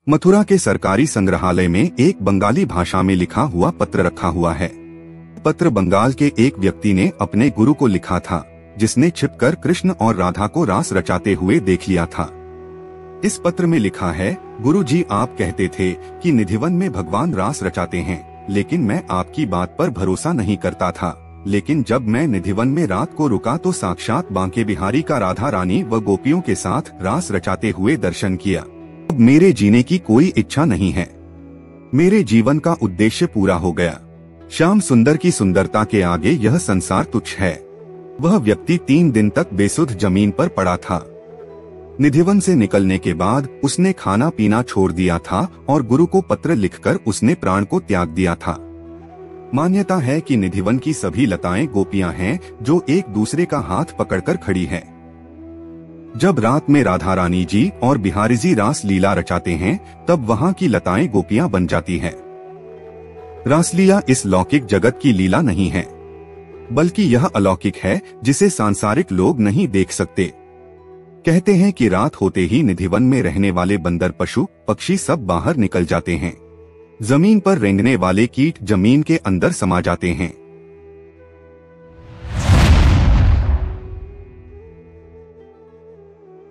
मथुरा के सरकारी संग्रहालय में एक बंगाली भाषा में लिखा हुआ पत्र रखा हुआ है। पत्र बंगाल के एक व्यक्ति ने अपने गुरु को लिखा था, जिसने छिपकर कृष्ण और राधा को रास रचाते हुए देख लिया था। इस पत्र में लिखा है, गुरु जी, आप कहते थे कि निधिवन में भगवान रास रचाते हैं, लेकिन मैं आपकी बात पर भरोसा नहीं करता था। लेकिन जब मैं निधिवन में रात को रुका तो साक्षात बांके बिहारी का राधा रानी व गोपियों के साथ रास रचाते हुए दर्शन किया। अब मेरे जीने की कोई इच्छा नहीं है। मेरे जीवन का उद्देश्य पूरा हो गया। श्याम सुंदर की सुंदरता के आगे यह संसार तुच्छ है। वह व्यक्ति 3 दिन तक बेसुध जमीन पर पड़ा था। निधिवन से निकलने के बाद उसने खाना पीना छोड़ दिया था और गुरु को पत्र लिखकर उसने प्राण को त्याग दिया था। मान्यता है कि निधिवन की सभी लताएं गोपियां हैं जो एक दूसरे का हाथ पकड़कर खड़ी हैं। जब रात में राधा रानी जी और बिहारी जी रास लीला रचाते हैं, तब वहां की लताएं गोपियां बन जाती हैं। रासलीला इस लौकिक जगत की लीला नहीं है, बल्कि यह अलौकिक है जिसे सांसारिक लोग नहीं देख सकते। कहते हैं कि रात होते ही निधिवन में रहने वाले बंदर, पशु पक्षी सब बाहर निकल जाते हैं। जमीन पर रेंगने वाले कीट जमीन के अंदर समा जाते हैं।